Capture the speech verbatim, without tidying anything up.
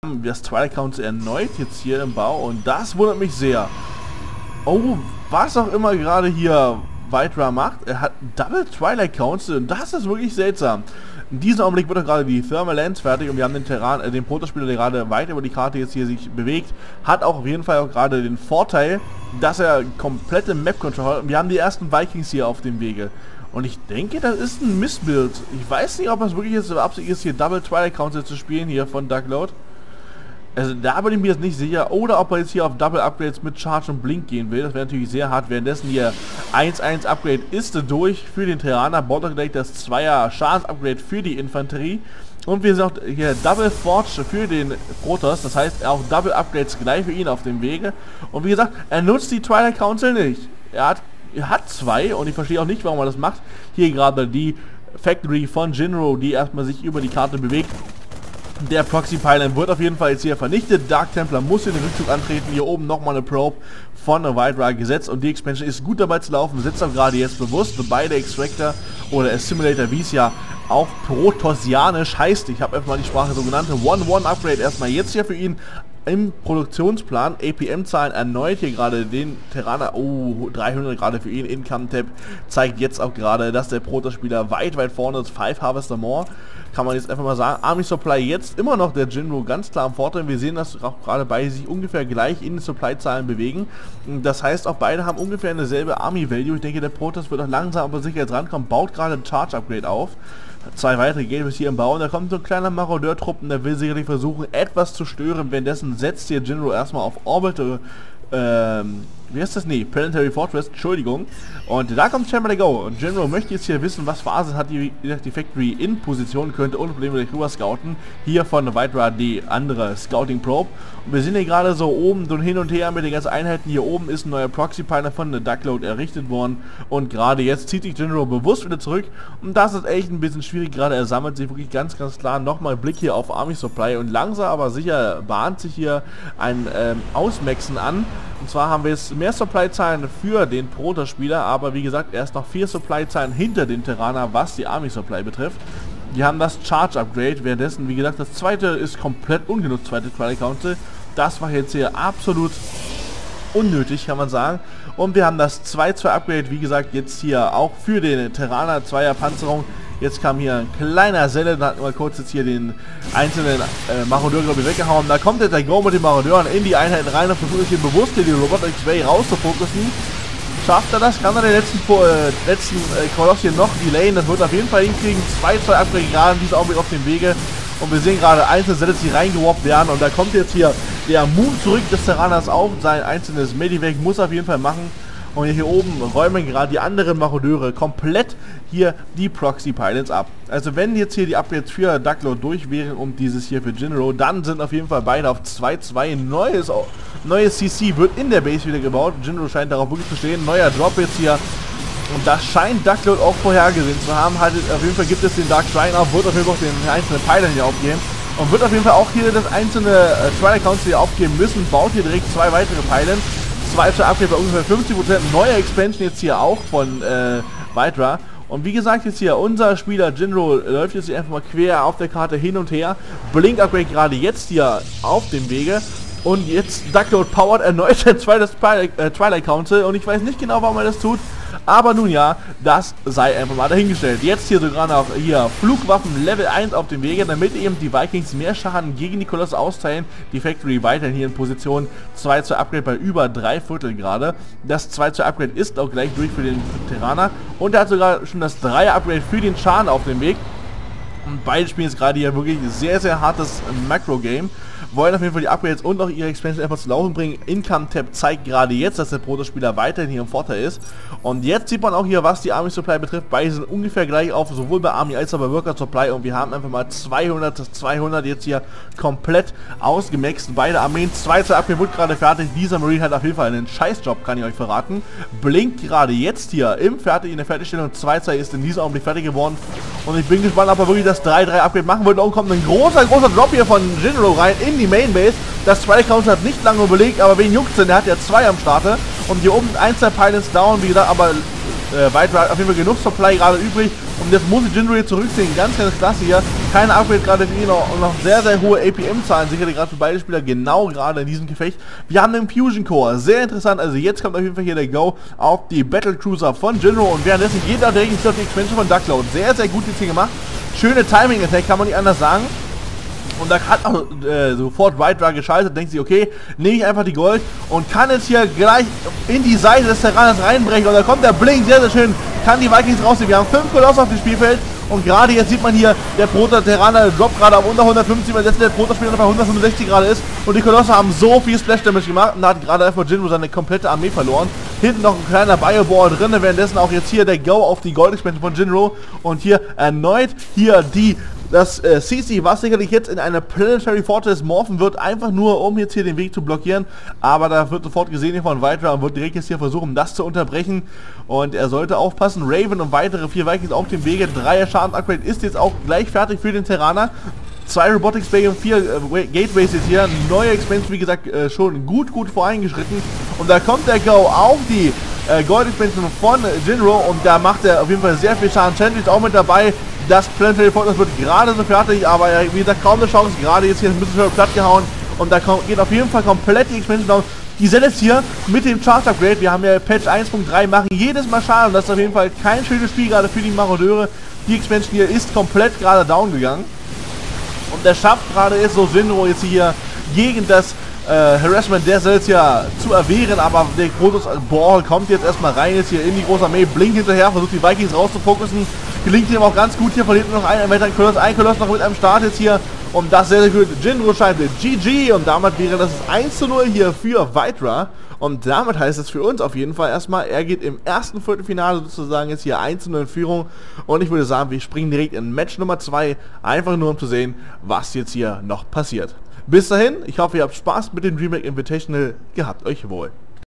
Das Twilight Council erneut jetzt hier im Bau und das wundert mich sehr. Oh, was auch immer gerade hier Vydra macht, er hat Double Twilight Council und das ist wirklich seltsam. In diesem Augenblick wird auch gerade die Thermal Lens fertig und wir haben den Terran, äh, den Protospieler, der gerade weit über die Karte jetzt hier sich bewegt, hat auch auf jeden Fall auch gerade den Vorteil, dass er komplette Map-Control hat und wir haben die ersten Vikings hier auf dem Wege. Und ich denke, das ist ein Missbild. Ich weiß nicht, ob es wirklich jetzt Absicht ist, hier Double Twilight Council zu spielen, hier von Duckload. Also da bin ich mir jetzt nicht sicher. Oder ob er jetzt hier auf Double Upgrades mit Charge und Blink gehen will. Das wäre natürlich sehr hart. Währenddessen hier eins eins Upgrade ist durch für den Terraner. Baut auch gleich das Zweier Schadens-Upgrade für die Infanterie. Und wir sehen auch hier Double Forge für den Protoss. Das heißt, auch Double Upgrades gleich für ihn auf dem Wege. Und wie gesagt, er nutzt die Twilight Council nicht. Er hat, er hat zwei und ich verstehe auch nicht, warum er das macht. Hier gerade die Factory von Jinro, die erstmal sich über die Karte bewegt. Der Proxy Pylon wird auf jeden Fall jetzt hier vernichtet. Dark Templar muss hier den Rückzug antreten. Hier oben nochmal eine Probe von der Vydra gesetzt und die Expansion ist gut dabei zu laufen. Setzt auch gerade jetzt bewusst beide Extractor oder Assimilator, wie es ja auch Protossianisch heißt. Ich habe einfach mal die Sprache so genannt. one one Upgrade erstmal jetzt hier für ihn im Produktionsplan. A P M-Zahlen erneut hier gerade den Terraner. Oh, dreihundert gerade für ihn. Income Tab zeigt jetzt auch gerade, dass der Protospieler weit, weit vorne ist. five Harvester More. Kann man jetzt einfach mal sagen. Army Supply jetzt immer noch der Jinro ganz klar am Vorteil. Wir sehen, dass auch gerade beide sich ungefähr gleich in den Supply-Zahlen bewegen. Das heißt, auch beide haben ungefähr eine selbe Army-Value. Ich denke, der Protoss wird auch langsam aber sicher jetzt rankommen. Baut gerade ein Charge-Upgrade auf. Zwei weitere Games hier im Bau und da kommt so ein kleiner Marodeur-Truppen, der will sicherlich versuchen, etwas zu stören. Währenddessen setzt hier Jinro erstmal auf Orbital, ähm, wie heißt das? Nee, Planetary Fortress, Entschuldigung. Und da kommt Chamberlain Go. Und Jinro möchte jetzt hier wissen, was Phase hat die, die Factory in Position, könnte ohne Probleme durch rüber scouten. Hier von Vydra die andere Scouting Probe. Und wir sind hier gerade so oben und hin und her mit den ganzen Einheiten. Hier oben ist ein neuer Proxy-Pylon von der Duckload errichtet worden. Und gerade jetzt zieht sich Jinro bewusst wieder zurück. Und das ist echt ein bisschen schwierig. Gerade er sammelt sich wirklich ganz, ganz klar nochmal Blick hier auf Army Supply. Und langsam aber sicher bahnt sich hier ein ähm, Ausmaxen an. Und zwar haben wir jetzt mehr Supply-Zahlen für den Protospieler, aber wie gesagt, erst noch vier Supply-Zahlen hinter den Terraner, was die Army Supply betrifft. Die haben das Charge-Upgrade, währenddessen, wie gesagt, das zweite ist komplett ungenutzt, zweite Twilight Council. Das war jetzt hier absolut unnötig, kann man sagen. Und wir haben das zwei zwei Upgrade, wie gesagt, jetzt hier auch für den Terraner, Zweier Panzerung. Jetzt kam hier ein kleiner Selle, da hat mal kurz jetzt hier den einzelnen äh, Marodeur, glaube ich, weggehauen. Da kommt jetzt der Go mit den Marodeuren in die Einheiten rein und versucht hier bewusst hier die Robot X-Ray rauszufokussen. Schafft er das? Kann er den letzten, äh, letzten äh, Koloss hier noch delayen? Das wird auf jeden Fall hinkriegen. zwei zwei Upgrade gerade in diesem Augenblick auf dem Wege. Und wir sehen gerade einzelne Sets, die reingeworfen werden. Und da kommt jetzt hier der Move zurück des Terraners auf. Sein einzelnes Medivac muss er auf jeden Fall machen. Und hier oben räumen gerade die anderen Marodeure komplett hier die Proxy Pylons ab. Also wenn jetzt hier die Upgrades für Duckload durch wären und dieses hier für Jinro, dann sind auf jeden Fall beide auf zwei zwei. Neues, neues C C wird in der Base wieder gebaut. Jinro scheint darauf wirklich zu stehen. Neuer Drop jetzt hier. Und das scheint Duckload auch vorhergesehen zu haben. Halt, auf jeden Fall gibt es den Dark Shrine auf, wird auf jeden Fall auch den einzelnen Pylon hier aufgeben. Und wird auf jeden Fall auch hier das einzelne äh, Twilight Council hier aufgeben müssen. Baut hier direkt zwei weitere Pylons. zwei zwei Upgrade bei ungefähr fünfzig Prozent. Neue Expansion jetzt hier auch von äh, Vydra. Und wie gesagt, jetzt hier unser Spieler Jinro läuft jetzt hier einfach mal quer auf der Karte hin und her. Blink Upgrade gerade jetzt hier auf dem Wege. Und jetzt Duckload powert erneut ein zweites äh, Twilight Council. Und ich weiß nicht genau, warum er das tut. Aber nun ja, das sei einfach mal dahingestellt. Jetzt hier sogar noch hier Flugwaffen Level eins auf dem Wege, damit eben die Vikings mehr Schaden gegen die Kolosse austeilen. Die Factory weiterhin hier in Position zwei zwei Upgrade bei über drei Viertel gerade. Das zwei zwei Upgrade ist auch gleich durch für den Terraner. Und er hat sogar schon das Dreier Upgrade für den Schaden auf dem Weg. Und beide spielen jetzt gerade hier wirklich sehr, sehr hartes Macro-Game. Wollen auf jeden Fall die Upgrades und auch ihre Expansion einfach zu laufen bringen. Income Tab zeigt gerade jetzt, dass der Protospieler weiterhin hier im Vorteil ist. Und jetzt sieht man auch hier, was die Army Supply betrifft. Beide sind ungefähr gleich auf, sowohl bei Army als auch bei Worker Supply. Und wir haben einfach mal zweihundert, zweihundert jetzt hier komplett ausgemaxt. Beide Armeen, zwei zwei Upgrade wird gerade fertig. Dieser Marine hat auf jeden Fall einen Scheißjob, kann ich euch verraten. Blinkt gerade jetzt hier im Fertig, in der Fertigstellung. zwei zwei ist in diesem Augenblick fertig geworden. Und ich bin gespannt, ob er wirklich das drei drei Upgrade machen wird. Und kommt ein großer, großer Drop hier von Jinro rein in die Mainbase. Das Twilight Council hat nicht lange überlegt, aber wen juckt's denn? Der hat ja zwei am Starte. Und hier oben ein, zwei Pylons down, wie gesagt, aber äh, Vydra hat auf jeden Fall genug Supply gerade übrig. Und jetzt muss ich Jinro hier zurückziehen. Ganz, ganz klasse hier. Keine Upgrade gerade für ihn und noch sehr, sehr hohe A P M-Zahlen. Sicherlich gerade für beide Spieler genau gerade in diesem Gefecht. Wir haben den Fusion Core. Sehr interessant. Also jetzt kommt auf jeden Fall hier der Go auf die Battle Cruiser von Jinro. Und währenddessen geht auch direkt auf die Expansion von Duckload. Sehr, sehr gut jetzt hier gemacht. Schöne Timing-Attack, kann man nicht anders sagen. Und da hat auch äh, sofort Vydra geschaltet, denkt sich, okay, nehme ich einfach die Gold und kann jetzt hier gleich in die Seite des Terraners reinbrechen. Und da kommt der Blink, sehr, sehr schön, kann die Vikings rausnehmen. Wir haben fünf Kolosse auf dem Spielfeld und gerade jetzt sieht man hier, der Protoss-Terraner droppt gerade auf unter hundertfünfzig, weil jetzt der Protoss-Spieler bei hundertfünfundsechzig gerade ist. Und die Kolosse haben so viel Splash-Damage gemacht und da hat gerade einfach Jinro seine komplette Armee verloren. Hinten noch ein kleiner Bioball drin, währenddessen auch jetzt hier der Go auf die Gold-Expansion von Jinro. Und hier erneut hier die... Das äh, C C, was sicherlich jetzt in eine Planetary Fortress morphen wird, einfach nur um jetzt hier den Weg zu blockieren, aber da wird sofort gesehen hier von Vydra und wird direkt jetzt hier versuchen, das zu unterbrechen und er sollte aufpassen. Raven und weitere vier Vikings auf dem Wege, dreier Schaden-Upgrade ist jetzt auch gleich fertig für den Terraner. Zwei Robotics Bay und vier äh, Gateways jetzt hier, neue Expansion, wie gesagt, äh, schon gut, gut voreingeschritten und da kommt der Go auf die äh, Gold-Expansion von äh, Jinro und da macht er auf jeden Fall sehr viel Schaden. Chantley ist auch mit dabei. Das Planetary Fortress wird gerade so fertig, aber ja, wie gesagt, kaum eine Chance. Gerade jetzt hier ein bisschen schön platt gehauen und da kommt, geht auf jeden Fall komplett die Expansion down. Die sind jetzt hier mit dem Charge Upgrade. Wir haben ja Patch eins Punkt drei, machen jedes Mal Schaden und das ist auf jeden Fall kein schönes Spiel gerade für die Marodeure. Die Expansion hier ist komplett gerade down gegangen und der schafft gerade ist so Jinro jetzt hier gegen das Äh, Harassment der Cells ja zu erwehren, aber der Protoss Ball kommt jetzt erstmal rein, jetzt hier in die große Armee, blinkt hinterher, versucht die Vikings rauszufokussen, gelingt ihm auch ganz gut, hier verliert noch ein, ein Koloss, ein Koloss noch mit einem Start jetzt hier und das sehr, sehr gut, Jinro scheint G G und damit wäre das eins zu null hier für Vydra und damit heißt es für uns auf jeden Fall erstmal, er geht im ersten Viertelfinale sozusagen jetzt hier eins zu null in Führung und ich würde sagen, wir springen direkt in Match Nummer zwei, einfach nur um zu sehen, was jetzt hier noch passiert. Bis dahin, ich hoffe, ihr habt Spaß mit dem DreamHack Invitational. Gehabt euch wohl.